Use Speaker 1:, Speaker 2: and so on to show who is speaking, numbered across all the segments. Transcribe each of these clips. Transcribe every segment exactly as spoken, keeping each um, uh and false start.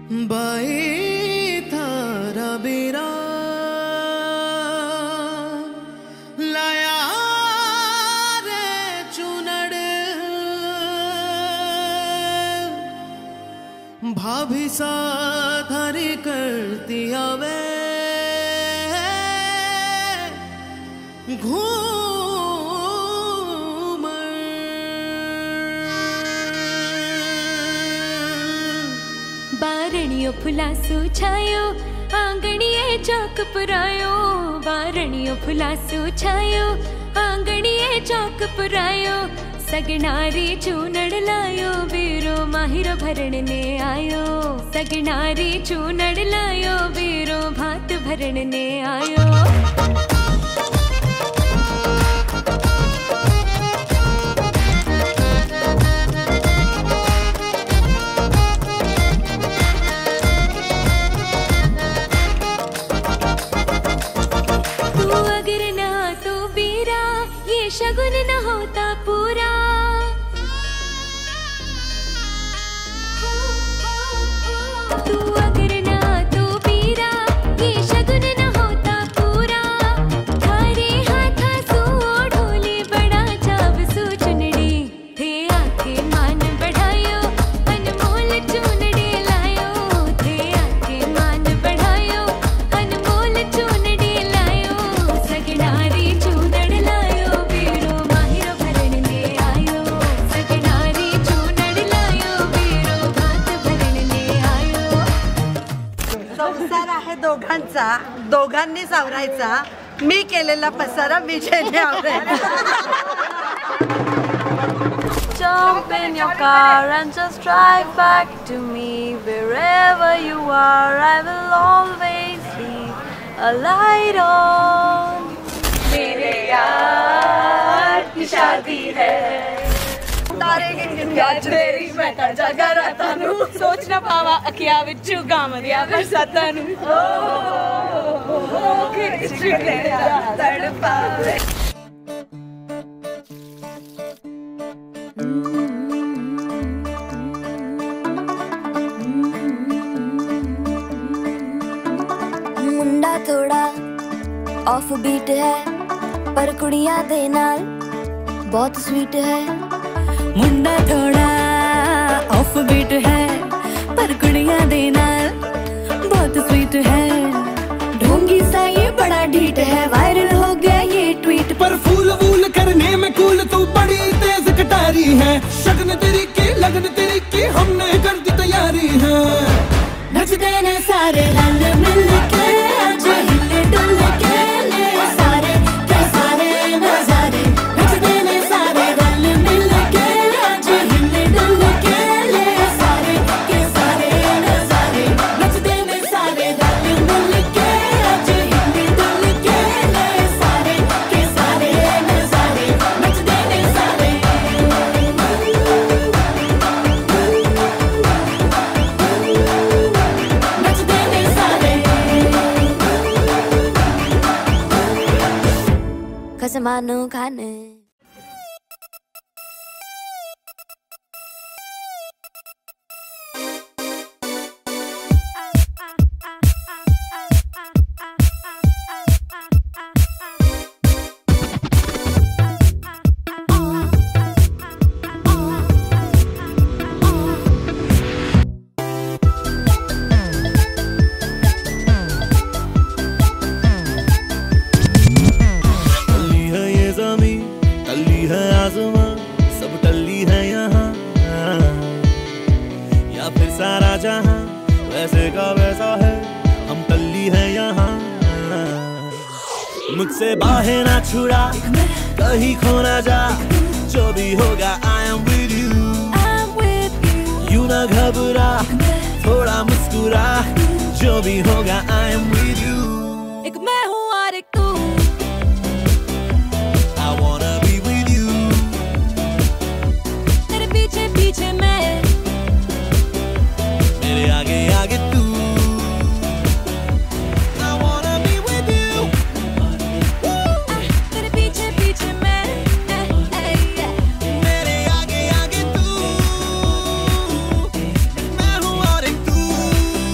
Speaker 1: By थारा बेरा लाया रे चुनड़ भाभी सा धरी करती आवे
Speaker 2: बारणियों फुलासू छायो आंगणिये चौक पुरायो बारणियों फुलासू छायो आंगणिये चौक पुरायो सगनारी चूनड़ लायो वीरो माहिरो भरण ने आयो सगनारी चूनड़ लायो वीरो भात भरण ने आयो। शगुन न होता पूरा तू अगर ना तू पीरा ये शगुन न होता पूरा थारे हाथा सू ढोली बड़ा चाव सू चुनड़ी थे आके मान बढ़ायो अनमोल चुनड़ी लायो थे आके मान बढ़ायो अनमोल चुनड़ी लायो सगनारी चुनड़ लायो
Speaker 3: संसार आहे दोघांचा दोघांनी सावरायचा मी केलेला पसारा विजयने आवरायचा।
Speaker 4: Jump in your car and just drive back to me wherever you are I will always leave a light on मेरे यार की शादी है तेरी मैं ता जगा रहता नू सोच ना पावा अखिया विचू गाम दिया बरसाता नू ओ खिच तेरा तड़पावे
Speaker 5: मुंडा थोड़ा ऑफ बीट है पर कुड़ियां दे नाल बहुत स्वीट है मुंडा थोड़ा ऑफ बीट है पर कुड़ियां दे नाल बहुत स्वीट है ढोंगी सा ये बड़ा ढीठ है वायरल हो गया ये ट्वीट
Speaker 6: पर फूल वूल करने में कूल तू बड़ी तेज कटारी है शगन तेरी की लगन तेरी की हमने कर दी तैयारी है
Speaker 5: नचते ने सारे रल मिल के आज हिले डुल के ले सारे के सारे नजारे नचते ने सारे रल मिल के आज हिले डुल के ले सारे के सारे नजारे नचते ने सारे रल मिल के आज हिले डुल के ले सारे के सारे नजारे नचते ने सारे नचते ने सारे कसमानो खाने
Speaker 1: सब टल्ली है यहाँ या फिर सारा जहाँ वैसे का वैसा है हम टल्ली है यहाँ मुझसे बाहें ना छुड़ा कहीं खो ना जा जो भी होगा I am with you you ना घबरा थोड़ा मुस्कुरा जो भी होगा I am with you
Speaker 2: एक मैं हूँ और एक तू पीछे मैं
Speaker 1: मेरे आगे आगे तू I wanna be with you
Speaker 2: तेरे पीछे पीछे मैं
Speaker 1: मेरे आगे आगे तू मैं हूँ और एक तू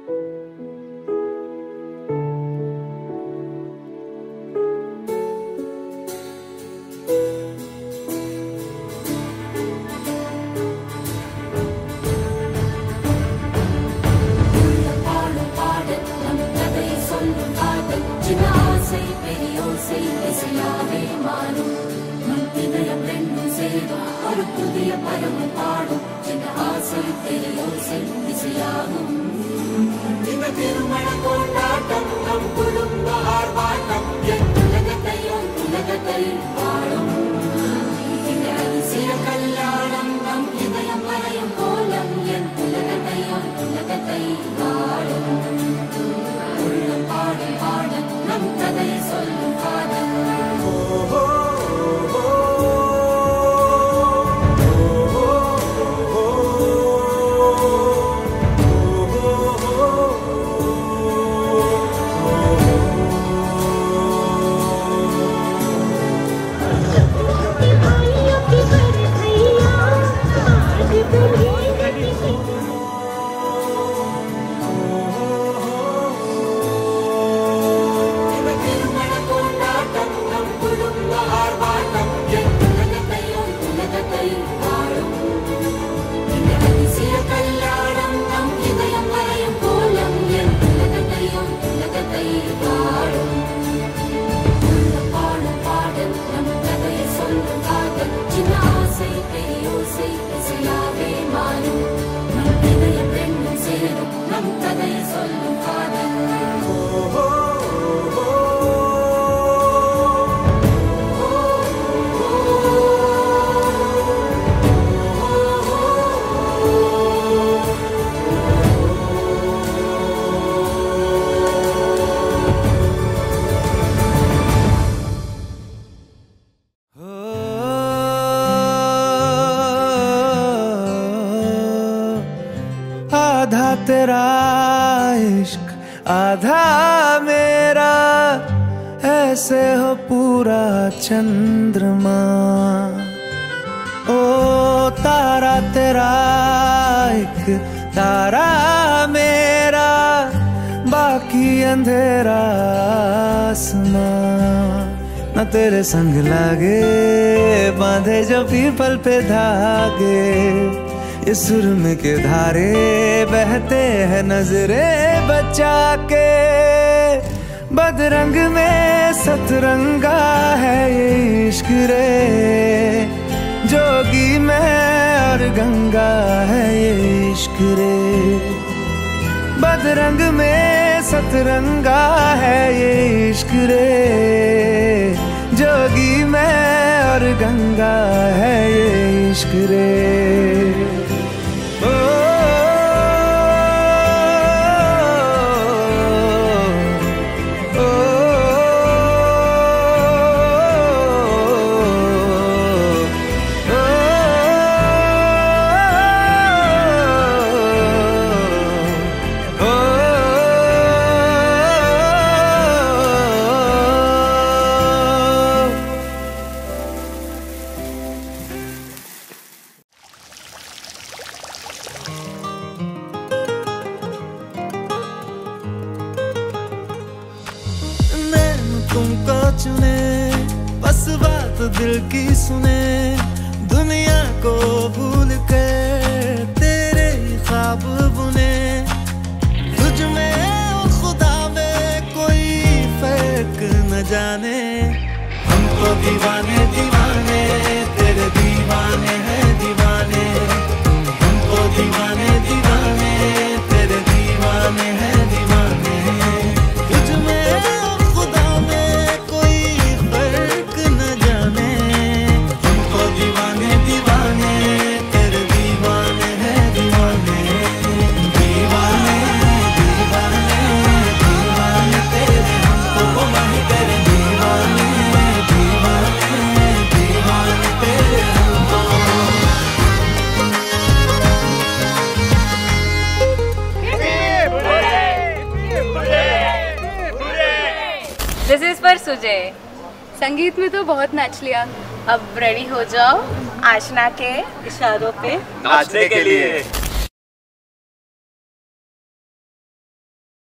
Speaker 1: आधा तेरा इश्क आधा मेरा, ऐसे हो पूरा चंद्रमा। ओ तारा तेरा एक तारा मेरा, बाकी अंधेरा आसमां। न तेरे संग लागे बांधे जो पीपल पे धागे, इस सुरम के धारे बहते हैं नजरे बचा के। बदरंग में सतरंगा है ये इश्क रे, जोगी में और गंगा है ये इश्क रे। बदरंग में सतरंगा है ये इश्क रे, जोगी में और गंगा है ये इश्क रे। तुमको चुने बस बात दिल की सुने, दुनिया को भूल कर तेरे ख्वाब बुने। तुझ में और खुदा में कोई फर्क न जाने, हम तो दीवाने दीवाने तेरे दीवाने हैं दीवाने। हम तो दीवाने दीवाने तेरे दीवाने हैं दीवाने। तुझ में
Speaker 4: दिस इज फॉर सुजय। संगीत में तो बहुत नाच लिया, अब रेडी हो जाओ आशना के इशारों पे
Speaker 7: नाचने के लिए।